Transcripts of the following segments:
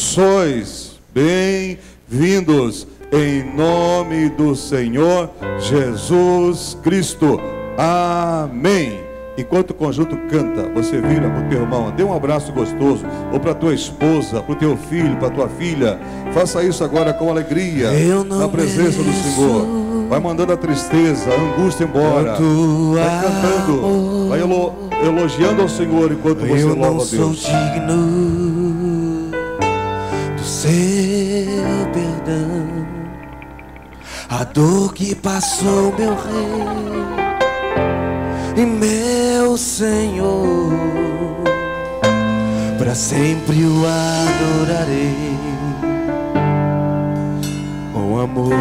Sois bem-vindos em nome do Senhor Jesus Cristo. Amém. Enquanto o conjunto canta, você vira para o teu irmão, dê um abraço gostoso, ou para a tua esposa, para o teu filho, para a tua filha. Faça isso agora com alegria, na presença do Senhor. Vai mandando a tristeza, a angústia embora. Vai cantando, vai elogiando ao Senhor enquanto você louva a Deus. Eu não sou digno do seu perdão, a dor que passou meu rei e meu Senhor, para sempre o adorarei com amor.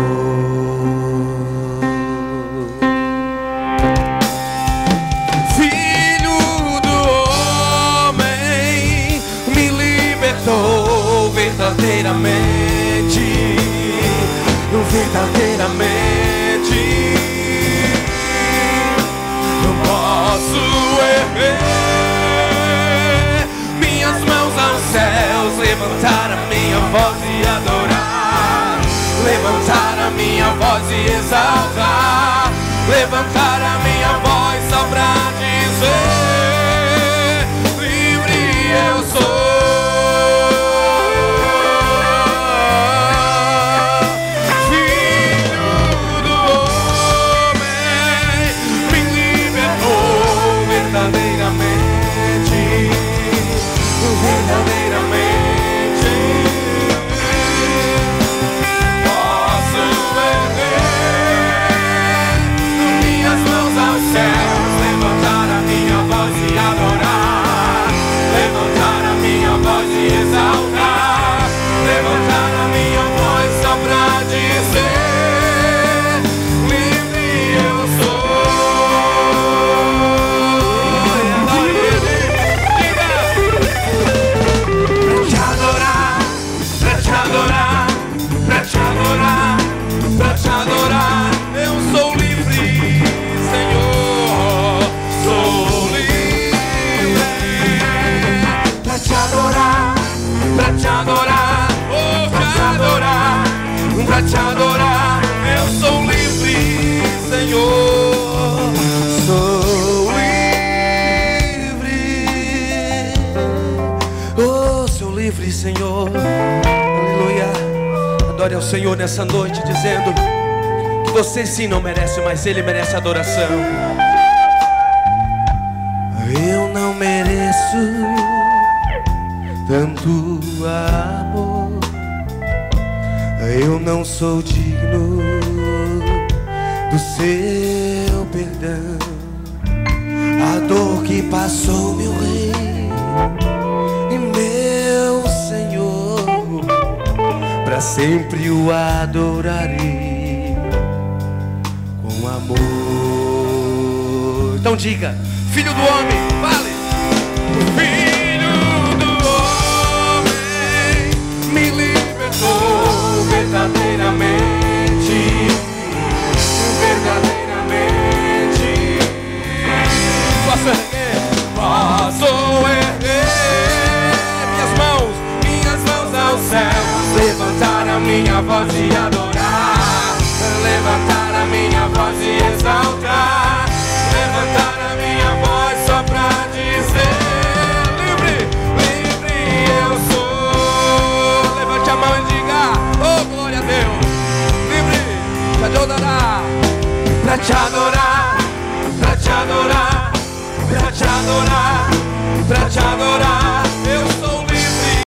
Filho do homem, me libertou verdadeiramente, verdadeiramente. Posso erguer minhas mãos aos céus, levantar a minha voz e adorar, levantar a minha voz e exaltar, levantar a minha voz só pra dizer: livre eu sou. Verdadeiramente posso erguer minhas mãos aos céus, levantar a minha voz e adorar, levantar a minha voz e exaltar, levantar a minha voz só pra dizer: livre eu sou. Pra te adorar, eu sou livre, Senhor, sou livre. Pra te adorar, pra te adorar, oh, pra te adorar, pra te adorar, eu sou livre, Senhor, sou livre. Oh, sou livre, Senhor. Aleluia. Adore ao Senhor nessa noite, dizendo que você sim não merece, mas Ele merece adoração. Eu não mereço tanto amor, eu não sou digno do seu perdão, a dor que passou meu rei e meu Senhor, pra sempre o adorarei com amor. Então diga: filho do homem, fale. Filho do homem, me libertou verdadeiramente, verdadeiramente. Posso erguer minhas mãos aos céus, levantar a minha voz e adorar, levantar a minha voz e exaltar, levantar a minha voz só pra dizer: livre, livre eu sou. Levante a mão e diga: oh, glória a Deus. Livre pra te adorar, pra te adorar, pra te adorar, pra te adorar, pra te adorar.